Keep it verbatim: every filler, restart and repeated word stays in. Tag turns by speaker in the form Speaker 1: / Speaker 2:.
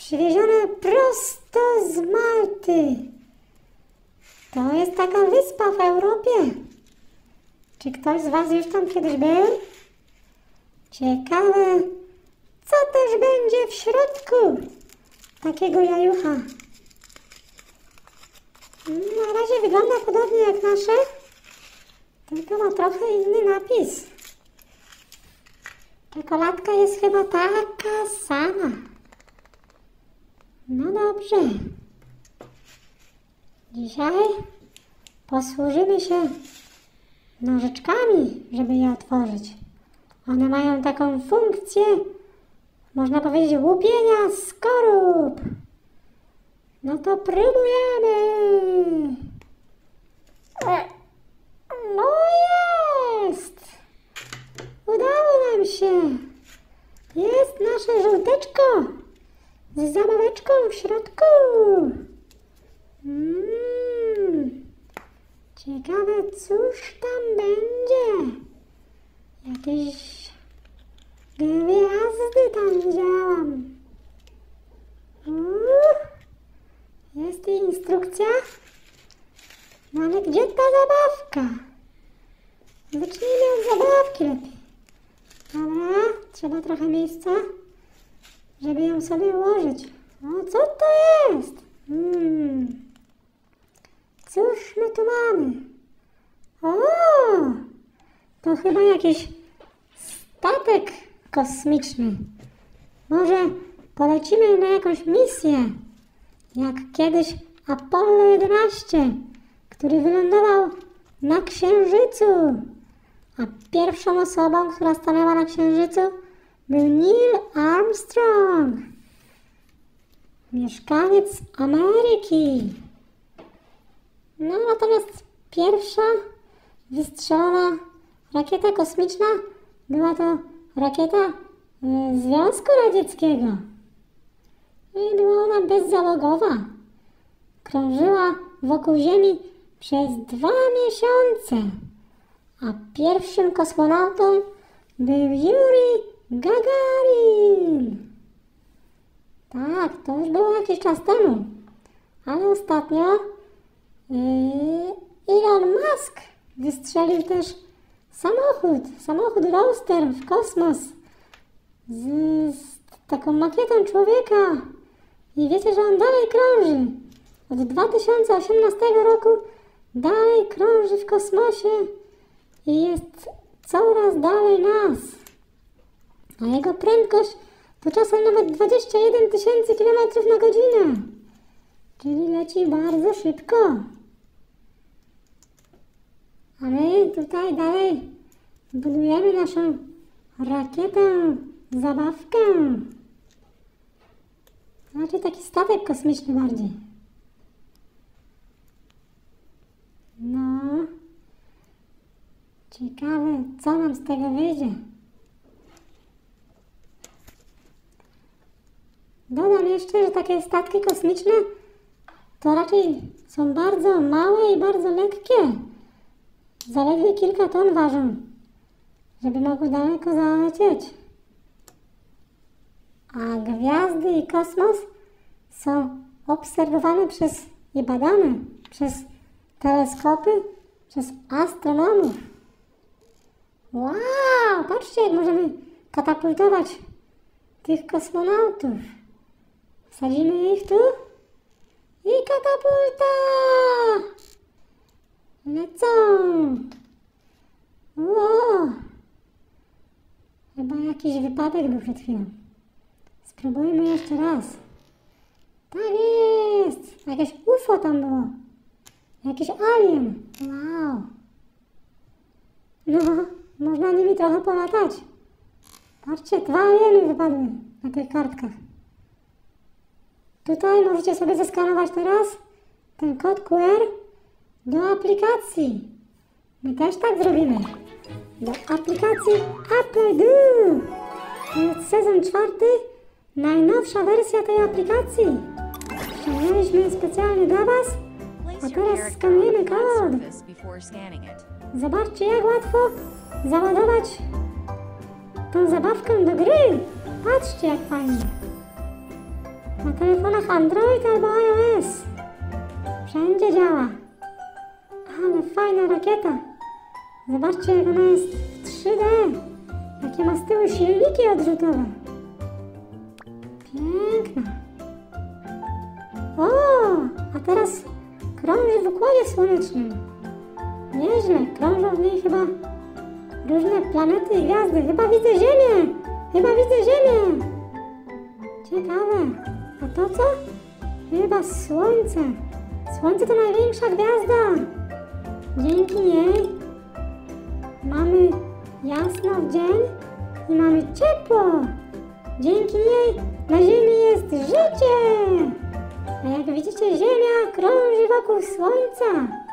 Speaker 1: przywiezione prosto z Malty. To jest taka wyspa w Europie. Czy ktoś z was już tam kiedyś był? Ciekawe, co też będzie w środku takiego jajucha. Na razie wygląda podobnie jak nasze, tylko ma trochę inny napis. Czekoladka jest chyba taka sama. No dobrze. Dzisiaj posłużymy się nożyczkami, żeby je otworzyć. One mają taką funkcję, można powiedzieć, łupienia skorup. No to próbujemy. No jest. Udało nam się. Jest nasze żółteczko z zabaweczką w środku. Mm. Ciekawe, cóż tam będzie. Jakieś gwiazdy tam widziałam. Uh. Jest i instrukcja. No ale gdzie ta zabawka? Zacznijmy od zabawki lepiej. Dobra, trzeba trochę miejsca, żeby ją sobie ułożyć. O, co to jest? Hmm. Cóż my tu mamy? O, to chyba jakiś statek kosmiczny. Może polecimy na jakąś misję, jak kiedyś Apollo jedenaście, który wylądował na Księżycu. A pierwszą osobą, która stanęła na Księżycu, był Neil Armstrong, mieszkaniec Ameryki. No natomiast pierwsza wystrzelona rakieta kosmiczna była to rakieta y, Związku Radzieckiego. I była ona bezzałogowa. Krążyła wokół Ziemi przez dwa miesiące. A pierwszym kosmonautą był Juri Gagarin. Tak, to już było jakiś czas temu. Ale ostatnio yy, Elon Musk wystrzelił też samochód, samochód Roadster w kosmos z, z taką makietą człowieka. I wiecie, że on dalej krąży. Od dwa tysiące osiemnastego roku dalej krąży w kosmosie i jest coraz dalej nas. A jego prędkość to czasem nawet dwadzieścia jeden tysięcy kilometrów na godzinę. Czyli leci bardzo szybko. A my tutaj dalej budujemy naszą rakietę, zabawkę. Znaczy taki statek kosmiczny bardziej. No. Ciekawe, co nam z tego wyjdzie. Dodam jeszcze, że takie statki kosmiczne to raczej są bardzo małe i bardzo lekkie. Zaledwie kilka ton ważą, żeby mogły daleko zalecieć. A gwiazdy i kosmos są obserwowane przez i badane przez teleskopy, przez astronomów. Wow, patrzcie, jak możemy katapultować tych kosmonautów. Wsadzimy ich tu i katapulta! Lecą! Wow! Chyba jakiś wypadek był przed chwilą. Spróbujmy jeszcze raz. Tak jest! Jakieś U F O tam było. Jakiś alien. Wow! No, można nimi trochę polatać. Patrzcie, dwa alieny wypadły na tych kartkach. Tutaj możecie sobie zeskanować teraz ten kod Q R do aplikacji. My też tak zrobimy. Do aplikacji Apple Do. To jest sezon czwarty, najnowsza wersja tej aplikacji. Ściągnęliśmy specjalnie dla Was, a teraz skanujemy kod. Zobaczcie, jak łatwo załadować tą zabawkę do gry. Patrzcie, jak fajnie. na telefonach Android albo iOS. Wszędzie działa. Ale fajna rakieta. Zobaczcie, jak ona jest w trzy D. Jakie ma z tyłu silniki odrzutowe. Piękna. O, a teraz krąży w układzie słonecznym. Nieźle, krążą w niej chyba różne planety i gwiazdy. Chyba widzę Ziemię! Chyba widzę Ziemię! Ciekawe. A to co? Chyba Słońce. Słońce to największa gwiazda. Dzięki niej mamy jasno w dzień i mamy ciepło. Dzięki niej na Ziemi jest życie. A jak widzicie, Ziemia krąży wokół Słońca.